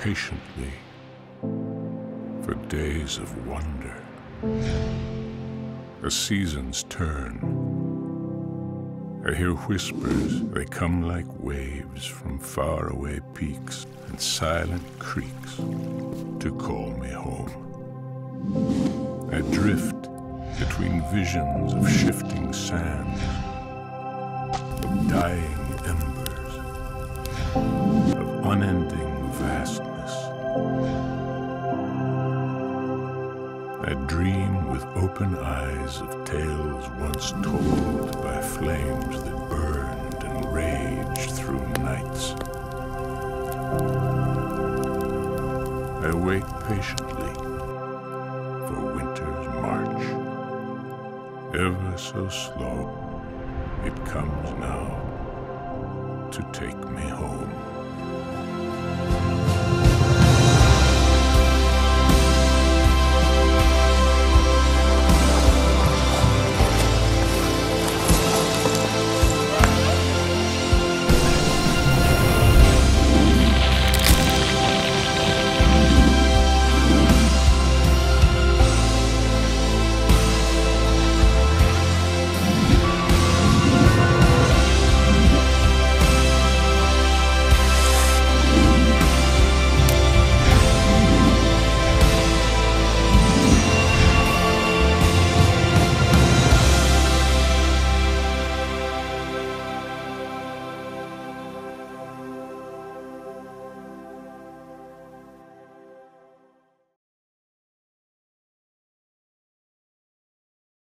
patiently for days of wonder. The seasons turn. I hear whispers, they come like waves from faraway peaks and silent creeks to call me home. I drift between visions of shifting sands, of dying embers, of unending vastness. I dream with open eyes of tales once told by flames that burned and raged through nights. I wait patiently for winter's march. Ever so slow, it comes now to take me home.